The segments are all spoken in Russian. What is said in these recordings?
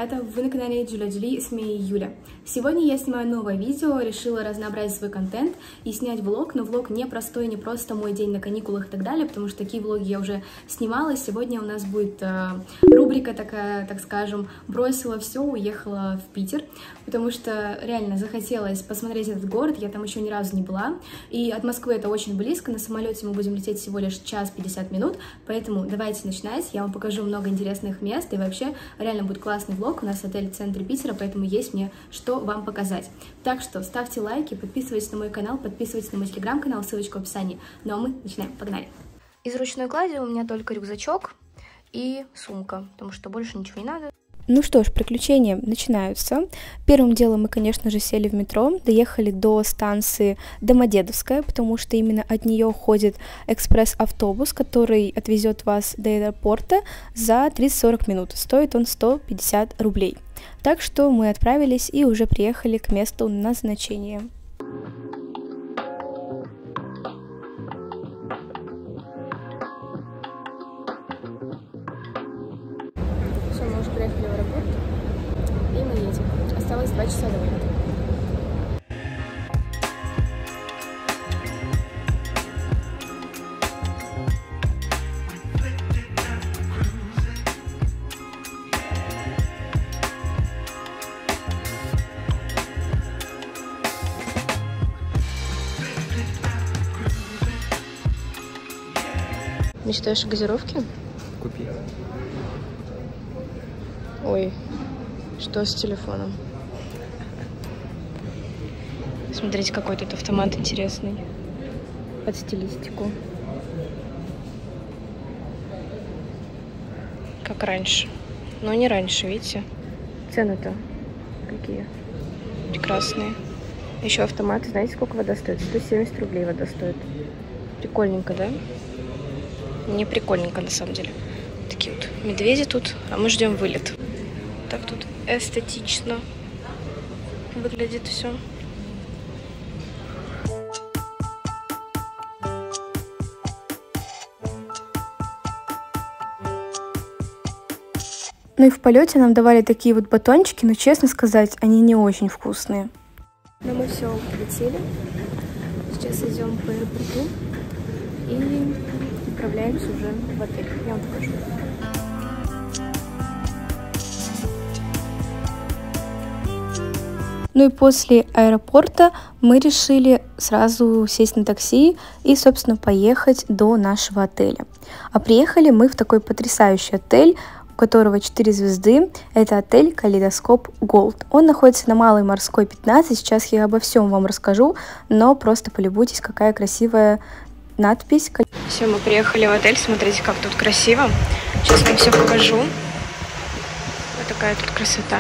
ребята, вы на канале Джуля Джули, с меня Юля. Сегодня я снимаю новое видео, решила разнообразить свой контент и снять влог, но влог не простой, не просто мой день на каникулах и так далее, потому что такие влоги я уже снимала. Сегодня у нас будет рубрика такая, так скажем, бросила все, уехала в Питер, потому что реально захотелось посмотреть этот город, я там еще ни разу не была, и от Москвы это очень близко, на самолете мы будем лететь всего лишь час 50 минут, поэтому давайте начинать, я вам покажу много интересных мест, и вообще реально будет классный влог, у нас отель в центре Питера, поэтому есть мне что вам показать. Так что ставьте лайки, подписывайтесь на мой канал, подписывайтесь на мой телеграм-канал, ссылочка в описании. Ну а мы начинаем, погнали! Из ручной клади у меня только рюкзачок и сумка, потому что больше ничего не надо. Ну что ж, приключения начинаются. Первым делом мы, конечно же, сели в метро, доехали до станции Домодедовская, потому что именно от нее ходит экспресс-автобус, который отвезет вас до аэропорта за 30-40 минут. Стоит он 150 рублей. Так что мы отправились и уже приехали к месту назначения. Мы уже приехали в аэропорт, и мы едем. Осталось 2 часа до вылета. Мечтаешь о газировке? Купи. Ой, что с телефоном? Смотрите, какой тут автомат интересный. Под стилистику. Как раньше. Но не раньше, видите? Цены-то какие прекрасные. Еще автомат. Знаете, сколько вода стоит? 170 рублей вода стоит. Прикольненько, да? Не прикольненько, на самом деле. Такие вот медведи тут, а мы ждем вылет. Так тут эстетично выглядит все. Ну и в полете нам давали такие вот батончики, но, честно сказать, они не очень вкусные. Но мы все полетели. Сейчас идем по аэропорту и отправляемся уже в отель. Я вам покажу. Ну и после аэропорта мы решили сразу сесть на такси и, собственно, поехать до нашего отеля. А приехали мы в такой потрясающий отель, у которого 4 звезды. Это отель Калейдоскоп Голд. Он находится на Малой Морской, 15. Сейчас я обо всем вам расскажу, но просто полюбуйтесь, какая красивая надпись. Все, мы приехали в отель. Смотрите, как тут красиво. Сейчас вам все покажу. Вот такая тут красота.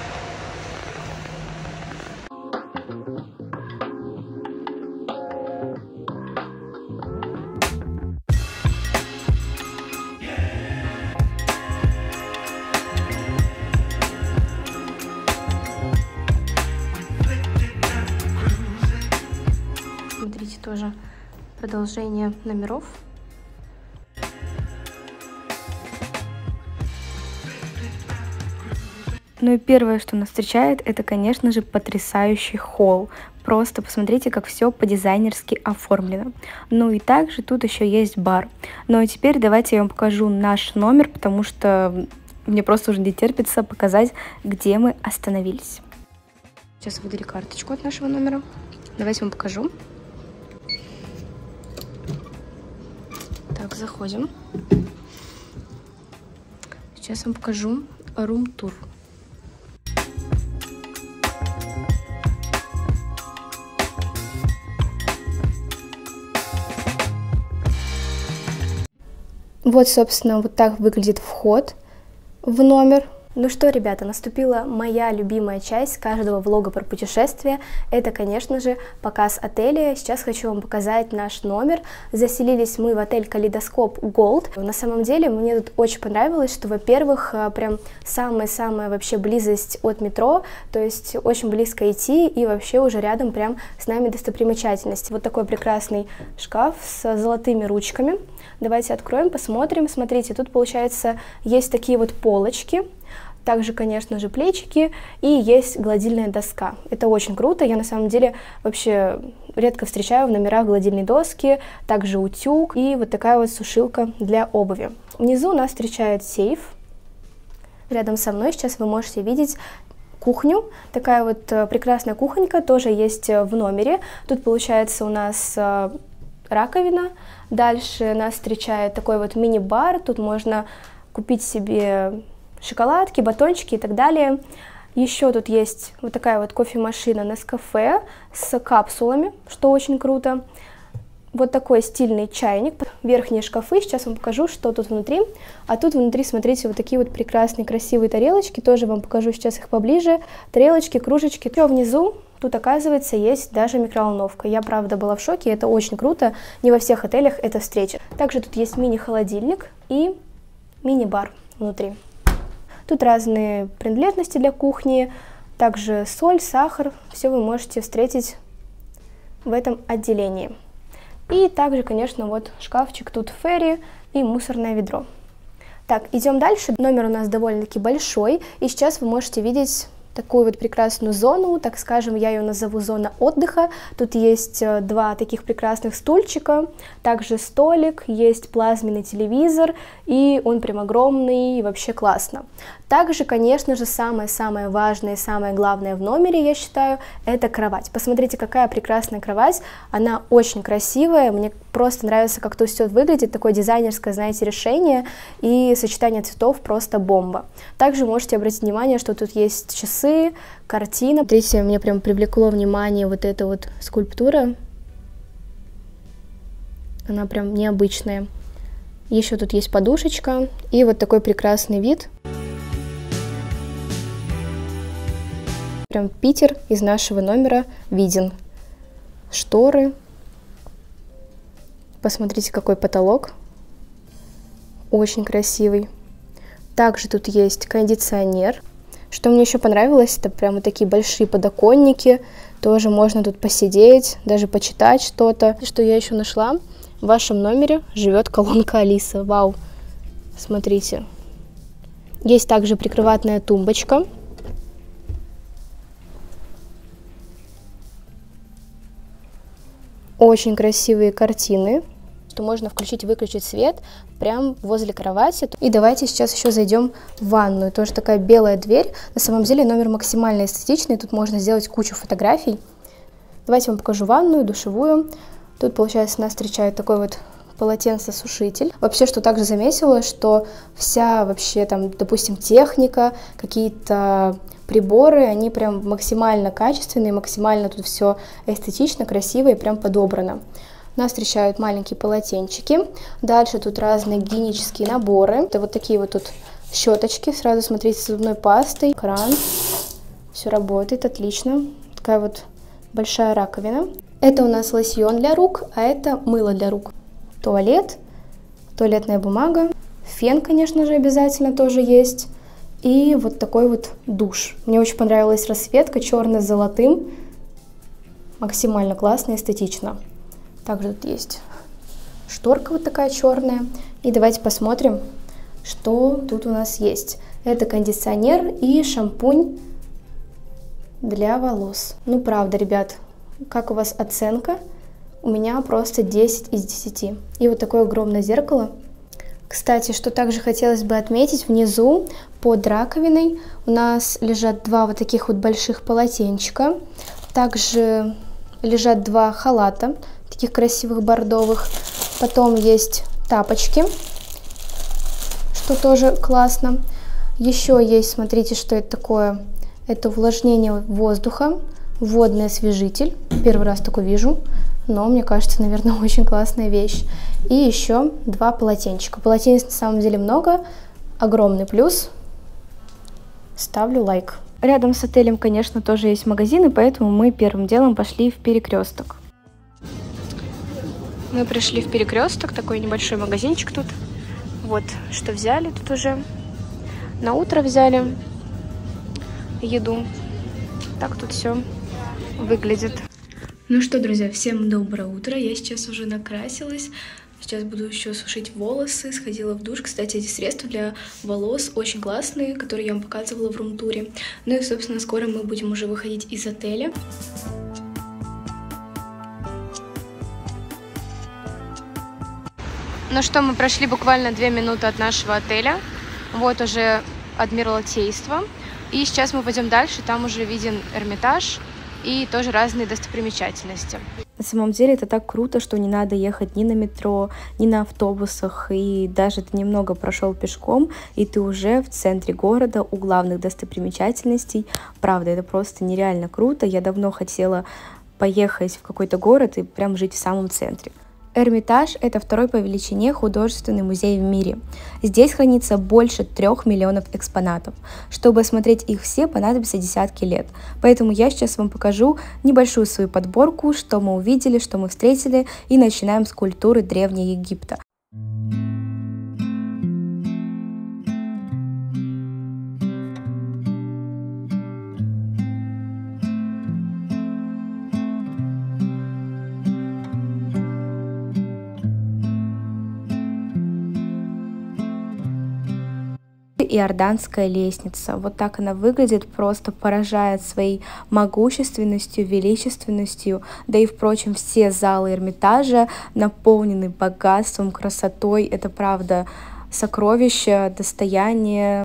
Смотрите, тоже продолжение номеров. Ну и первое, что нас встречает, это, конечно же, потрясающий холл. Просто посмотрите, как все по-дизайнерски оформлено. Ну и также тут еще есть бар. Ну а теперь давайте я вам покажу наш номер, потому что мне просто уже не терпится показать, где мы остановились. Сейчас выдали карточку от нашего номера. Давайте вам покажу. Так, заходим. Сейчас вам покажу рум-тур. Вот, собственно, вот так выглядит вход в номер. Ну что, ребята, наступила моя любимая часть каждого влога про путешествия. Это, конечно же, показ отеля. Сейчас хочу вам показать наш номер. Заселились мы в отель Калейдоскоп Голд. На самом деле, мне тут очень понравилось, что, во-первых, прям самая-самая вообще близость от метро, то есть очень близко идти, и вообще уже рядом прям с нами достопримечательность. Вот такой прекрасный шкаф с золотыми ручками. Давайте откроем, посмотрим. Смотрите, тут, получается, есть такие вот полочки. Также, конечно же, плечики и есть гладильная доска. Это очень круто. Я на самом деле вообще редко встречаю в номерах гладильной доски. Также утюг и вот такая вот сушилка для обуви. Внизу нас встречает сейф. Рядом со мной сейчас вы можете видеть кухню. Такая вот прекрасная кухонька тоже есть в номере. Тут получается у нас раковина. Дальше нас встречает такой вот мини-бар. Тут можно купить себе шоколадки, батончики и так далее. Еще тут есть вот такая вот кофемашина Nescafé с капсулами, что очень круто. Вот такой стильный чайник. Верхние шкафы. Сейчас вам покажу, что тут внутри. А тут внутри, смотрите, вот такие вот прекрасные, красивые тарелочки. Тоже вам покажу сейчас их поближе. Тарелочки, кружечки. Еще внизу тут, оказывается, есть даже микроволновка. Я, правда, была в шоке. Это очень круто. Не во всех отелях это встретишь. Также тут есть мини-холодильник и мини-бар внутри. Тут разные принадлежности для кухни, также соль, сахар, все вы можете встретить в этом отделении. И также, конечно, вот шкафчик, тут ферри и мусорное ведро. Так, идем дальше. Номер у нас довольно-таки большой, и сейчас вы можете видеть такую вот прекрасную зону, так скажем, я ее назову зона отдыха. Тут есть два таких прекрасных стульчика, также столик, есть плазменный телевизор, и он прям огромный, и вообще классно. Также, конечно же, самое-самое важное и самое главное в номере, я считаю, это кровать. Посмотрите, какая прекрасная кровать, она очень красивая, мне просто нравится, как тут все выглядит, такое дизайнерское, знаете, решение, и сочетание цветов просто бомба. Также можете обратить внимание, что тут есть часы, картина. Смотрите, мне прям привлекло внимание вот эта вот скульптура, она прям необычная. Еще тут есть подушечка и вот такой прекрасный вид. Прям Питер из нашего номера виден. Шторы. Посмотрите, какой потолок. Очень красивый. Также тут есть кондиционер. Что мне еще понравилось, это прямо такие большие подоконники. Тоже можно тут посидеть, даже почитать что-то. Что я еще нашла? В вашем номере живет колонка Алиса. Вау! Смотрите. Есть также прикроватная тумбочка. Очень красивые картины, что можно включить и выключить свет прямо возле кровати. И давайте сейчас еще зайдем в ванную. Тоже такая белая дверь. На самом деле номер максимально эстетичный. Тут можно сделать кучу фотографий. Давайте вам покажу ванную, душевую. Тут, получается, нас встречает такой вот полотенцесушитель. Вообще, что также заметила, что вся вообще там, допустим, техника, какие-то приборы, они прям максимально качественные, максимально тут все эстетично, красиво и прям подобрано. Нас встречают маленькие полотенчики. Дальше тут разные гигиенические наборы. Это вот такие вот тут щеточки. Сразу смотрите, с зубной пастой. Кран. Все работает отлично. Такая вот большая раковина. Это у нас лосьон для рук, а это мыло для рук. Туалет, туалетная бумага. Фен, конечно же, обязательно тоже есть. И вот такой вот душ. Мне очень понравилась расцветка, черный с золотым. Максимально классно, эстетично. Также тут есть шторка вот такая черная. И давайте посмотрим, что тут у нас есть. Это кондиционер и шампунь для волос. Ну, правда, ребят, как у вас оценка? У меня просто 10 из 10. И вот такое огромное зеркало. Кстати, что также хотелось бы отметить, внизу под раковиной у нас лежат два вот таких вот больших полотенчика. Также лежат два халата, таких красивых бордовых. Потом есть тапочки, что тоже классно. Еще есть, смотрите, что это такое. Это увлажнение воздуха, водный освежитель. Первый раз такой вижу. Но, мне кажется, наверное, очень классная вещь. И еще два полотенчика. Полотенец на самом деле много. Огромный плюс. Ставлю лайк. Рядом с отелем, конечно, тоже есть магазины, поэтому мы первым делом пошли в Перекресток. Мы пришли в Перекресток, такой небольшой магазинчик тут. Вот, что взяли тут уже. На утро взяли еду. Так тут все выглядит. Ну что, друзья, всем доброе утро. Я сейчас уже накрасилась. Сейчас буду еще сушить волосы. Сходила в душ. Кстати, эти средства для волос очень классные, которые я вам показывала в рум-туре. Ну и, собственно, скоро мы будем уже выходить из отеля. Ну что, мы прошли буквально 2 минуты от нашего отеля. Вот уже Адмиралтейство. И сейчас мы пойдем дальше. Там уже виден Эрмитаж и тоже разные достопримечательности. На самом деле это так круто, что не надо ехать ни на метро, ни на автобусах, и даже ты немного прошел пешком, и ты уже в центре города, у главных достопримечательностей. Правда, это просто нереально круто. Я давно хотела поехать в какой-то город и прям жить в самом центре. Эрмитаж – это второй по величине художественный музей в мире. Здесь хранится больше 3 миллионов экспонатов. Чтобы осмотреть их все, понадобится десятки лет. Поэтому я сейчас вам покажу небольшую свою подборку, что мы увидели, что мы встретили, и начинаем с культуры Древнего Египта. Иорданская лестница. Вот так она выглядит, просто поражает своей могущественностью, величественностью. Да и, впрочем, все залы Эрмитажа наполнены богатством, красотой. Это, правда, сокровище, достояние.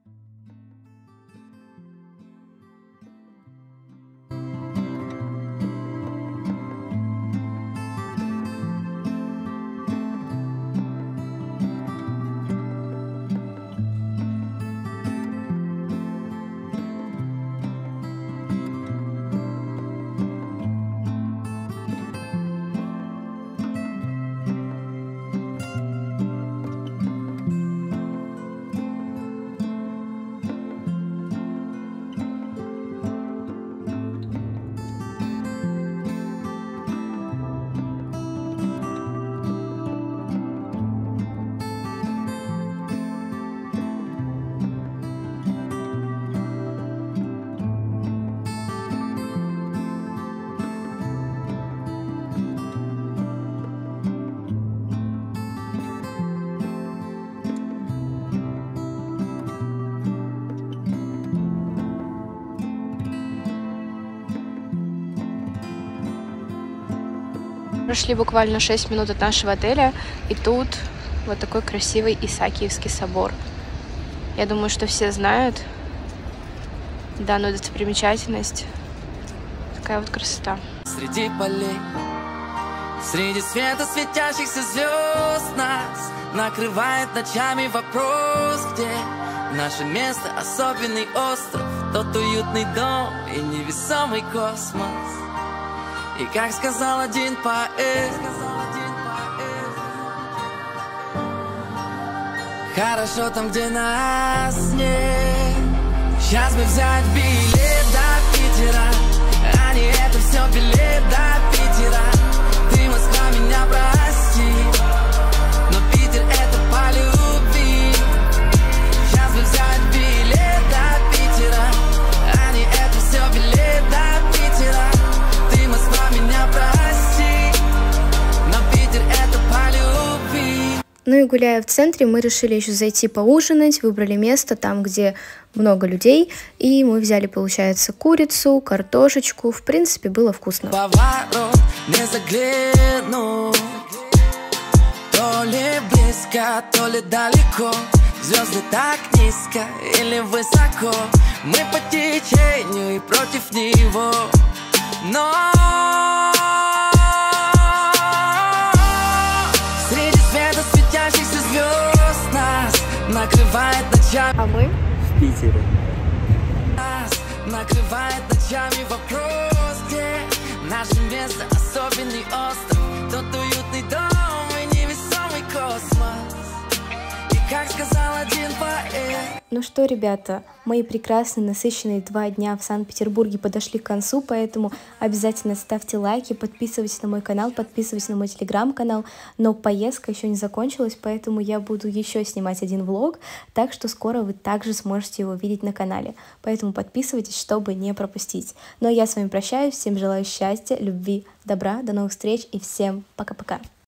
Прошли буквально 6 минут от нашего отеля, и тут вот такой красивый Исаакиевский собор. Я думаю, что все знают данную достопримечательность. Такая вот красота. Среди полей, среди света светящихся звезд нас накрывает ночами вопрос, где наше место, особенный остров, тот уютный дом и невесомый космос. И как сказал один поэт, хорошо там, где нас нет. Сейчас бы взять билет до Питера, а не это все билет до Питера. Ты, Москва, меня прости, но Питер это по любви. Сейчас бы взять билет до Питера, а не это все билет до Питера. Меня прости, но Питер это по любви. Ну и гуляя в центре, мы решили еще зайти поужинать, выбрали место там, где много людей, и мы взяли, получается, курицу, картошечку, в принципе, было вкусно. Поворот не загляну, то ли близко, то ли далеко, звезды так низко или высоко, мы по течению и против него. Но среди света светящихся звезд нас накрывает ночами. А мы в Питере. Нас накрывает ночами вопрос, где наше место, особенный остров, тот уютный дом и невесомый космос. И как сказал один поэт, Ну что, ребята, мои прекрасные, насыщенные 2 дня в Санкт-Петербурге подошли к концу, поэтому обязательно ставьте лайки, подписывайтесь на мой канал, подписывайтесь на мой телеграм-канал, но поездка еще не закончилась, поэтому я буду еще снимать один влог, так что скоро вы также сможете его видеть на канале, поэтому подписывайтесь, чтобы не пропустить. Ну а я с вами прощаюсь, всем желаю счастья, любви, добра, до новых встреч и всем пока-пока.